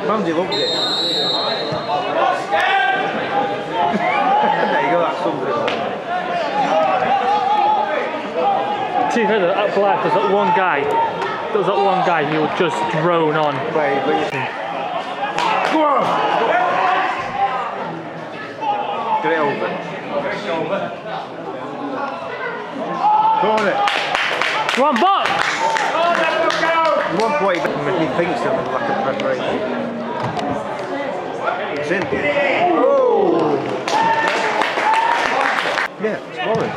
Mandy loved it. There you go, that sums it up. See, at Blyth, there's that one guy. There's that one guy who would just drone on. Wait, go on! Get it over. Corner. Come on, box! One point, he thinks of lack of preparation. It's in. Oh! Yeah, it's Warren.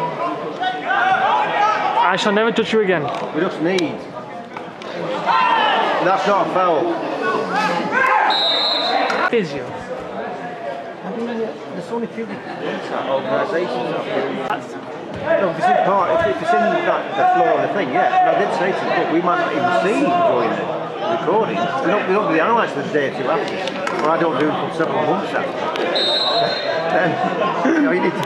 I shall never touch you again. We just need. That's not a foul. Physio. I mean, there's only few organisations out there. No, if it's in part, if it's in the floor of the thing, yeah. And I did say to them, look, we might not even see during the recording. We don't do the highlights the day or two after. Or I don't do them for several months after. Then, you know, you need to.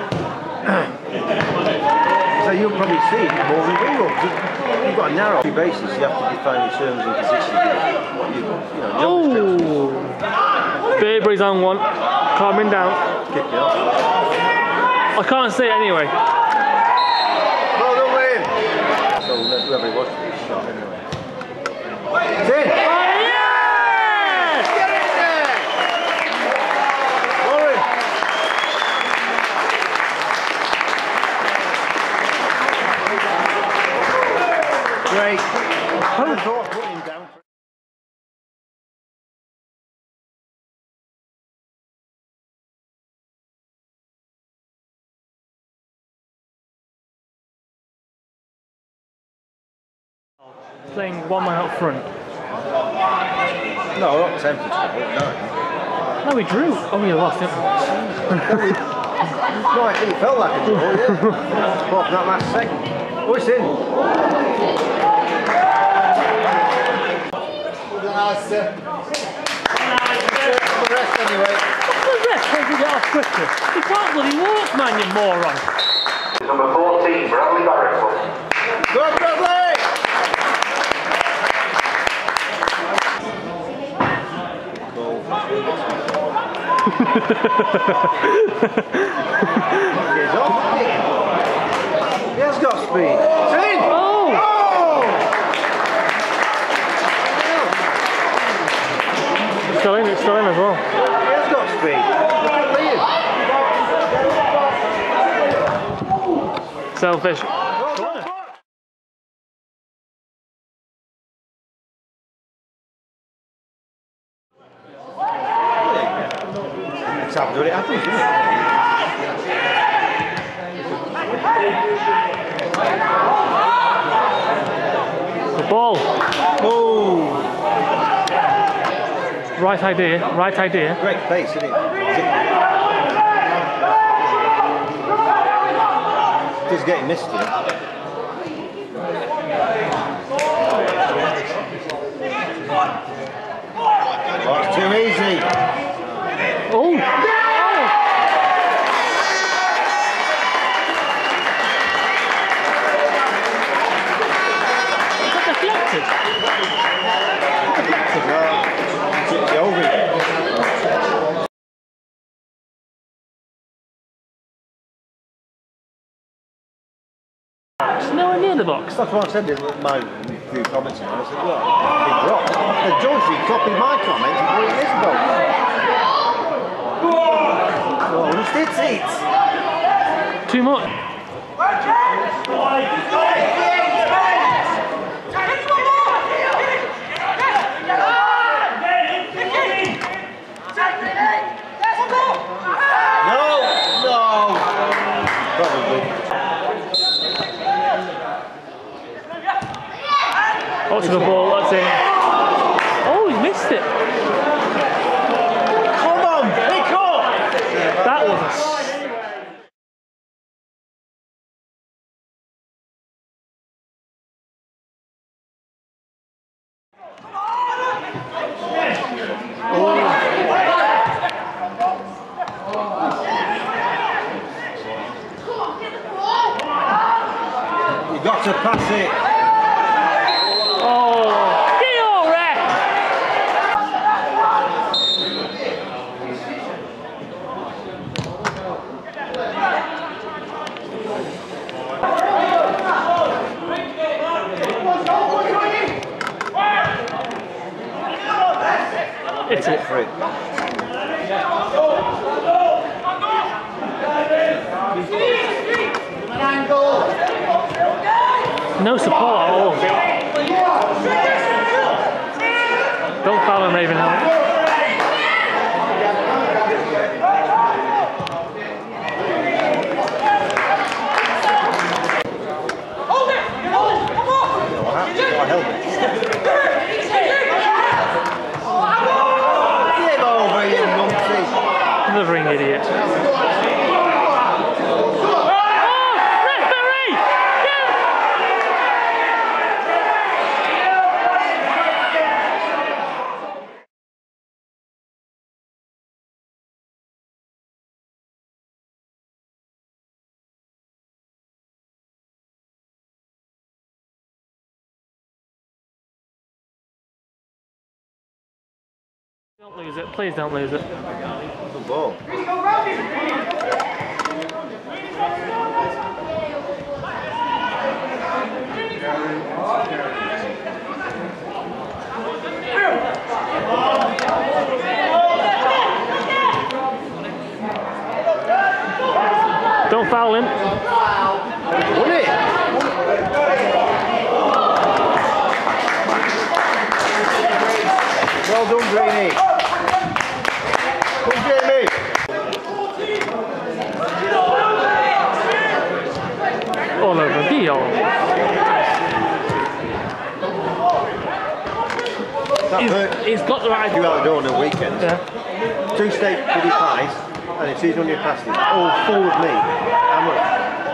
So you'll probably see more than we will. You've got a narrow basis, you have to define the terms and conditions. What you know, Burberry's on one, calming down. Kick it off. I can't say it anyway. Well done, Liam. So whoever it was for this shot anyway. It's in! Oh, yes! Get it there! Warren! Great. I thought put him down. Playing one man up front. No, not tempted to put no. No, we drew. Oh, we lost it. No, it felt like a draw, yeah. Apart from that last second. Oh, it's in. The rest anyway. The rest can't get off quicker. You can't bloody walk, man, you moron. Number 14, Bradley Barrett. Go, Bradley! He has got speed. It's in! Oh! It's still in as well. He has got speed. Look at Liam. Selfish. It's happened when it happens, isn't it? The ball. Oh! Right idea, right idea. Great pace, isn't it? It is getting missed, here. Oh, it's too easy. Oh! Is that deflected? It's over. It's nowhere near the box. That's what I said in my few comments. I said, well, big drop. The Georgie copied my comments and put it in this box. Oh, it's it. Too much. No. Probably. What's the ball? That's it. Oh, he missed it. Come on, pick up! That was You got to pass it. oh, get your ref. It's Make it free. No support at all. Don't foul him, Ravenhill. I held it. Give over, you numpty. Delivering idiot. Don't lose it, please don't lose it. Good ball. Don't foul him. Won it! Well done, Greenie. Come, Jamie. All over Dion. He's got the right. You out the door on the weekend. Yeah. 2 steak with your pies, and it's 200 pasties, all full of meat. How much?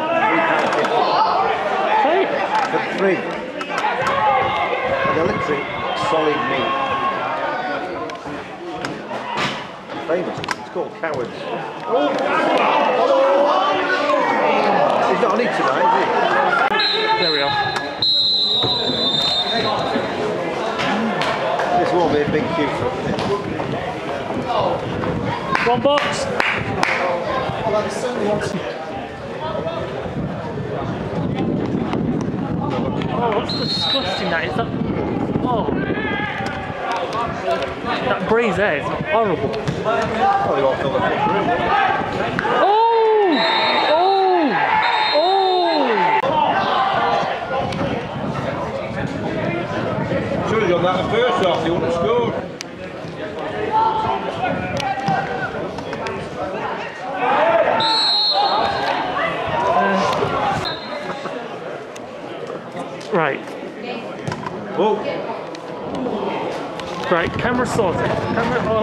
£3. For 3. And electric solid meat. Famous. It's called Cowards. He's not on it tonight, is he? There we are. This won't be a big queue for it. One box. Oh, that's disgusting. That is that. Oh, that braise there is horrible. Oh, they won't fill the whole room. Oh! Should have done that the first half, they wouldn't have scored. Right. Oh. Right, camera sorted. Camera. Oh,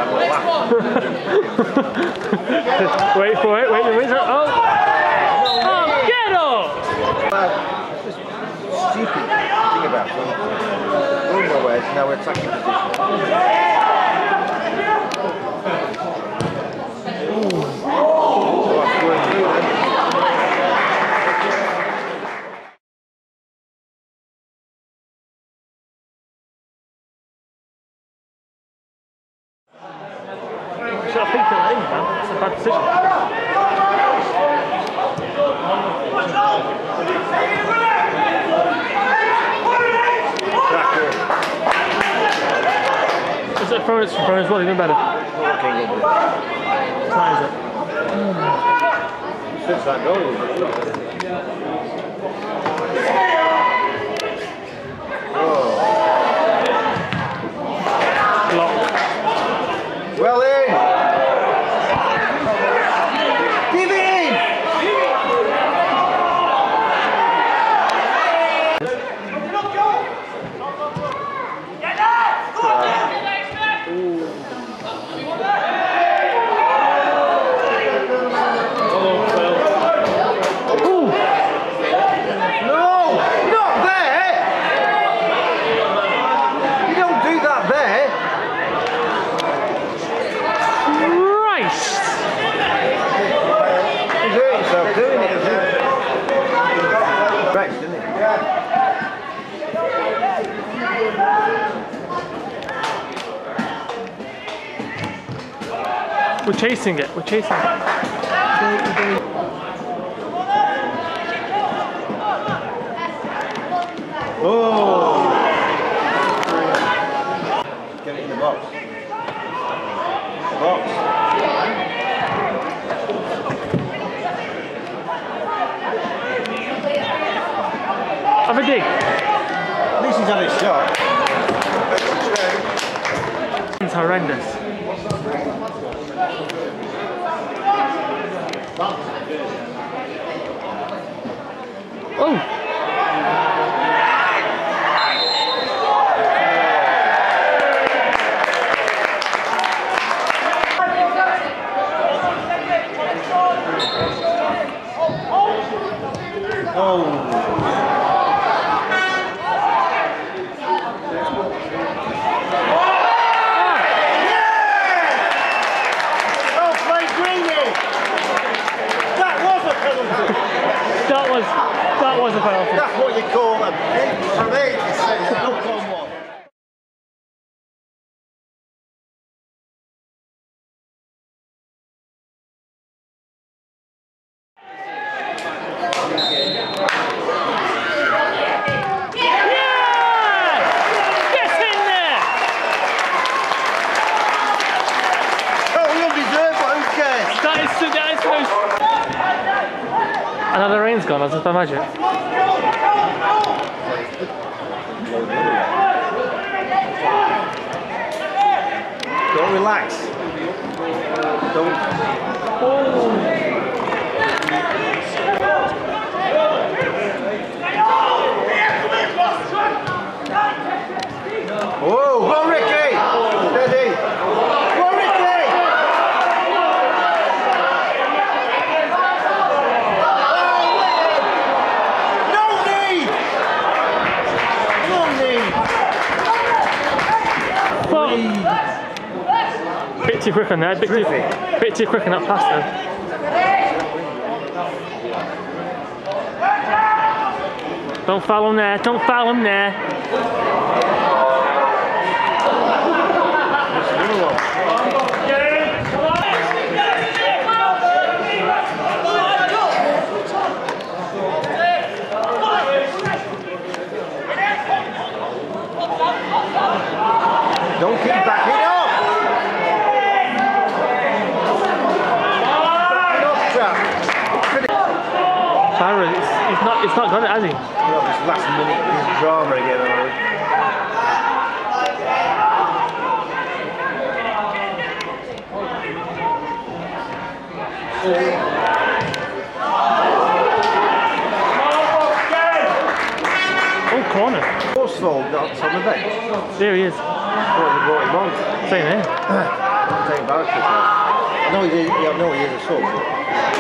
wait for it. Wait. Oh! Oh, get up! Stupid thing about it. Going nowhere, now we're attacking position. I think they're in, man. That's a bad decision. Is it throwing as well, even better? What is it? Since that goal. Block. Well in! Give it in! We're chasing it. Oh! Get it in the box. box. Have a dig. At least he's had his shot. It's horrendous. Oh! That was a penalty. That's what you call a big for me. It's a look on one. Another rain's gone, I was just imagine. Don't relax. Don't. Oh, go on, Ricky! Steady! Go on, Ricky! Bit too quick on there, bit too quick on that pass though. Don't foul him there, don't foul him there. Don't keep backing up! Tyra, it's not got it, has he? Well, this last minute drama again, Oh, corner. Horsfall got on the bench. There he is. What they brought him on? Same here. Take back. I know he is a sub.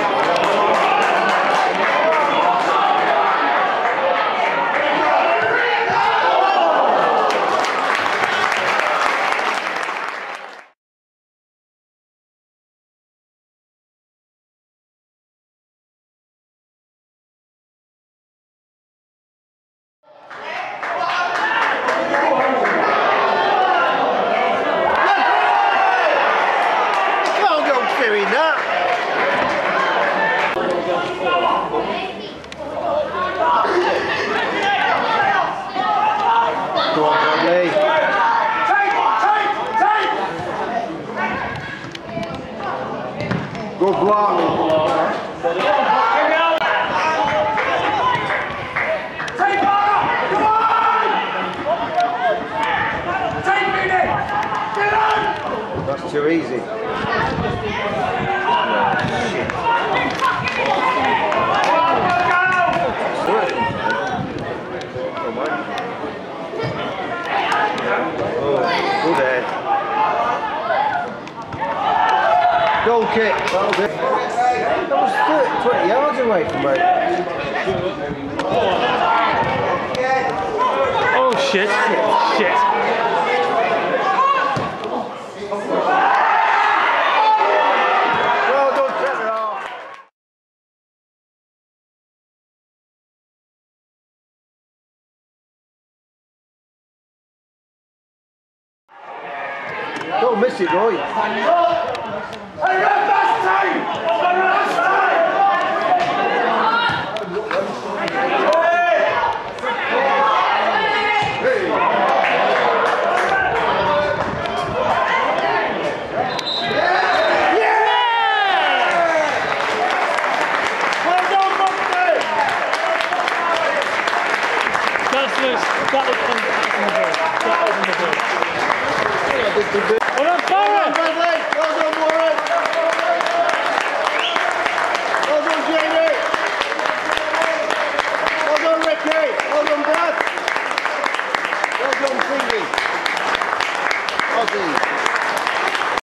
Good block. That's too easy. Oh, good head. Goal kick. That'll do. That was 20 yards away from me. Oh shit. Shit. Well done, Trevor. Don't miss it, Roy. Yeah! Well done, Barry! Bradley! Well done, Warren! Well done, Jamie! Well done, Ricky! Well done, Brad! Well done, Thingy!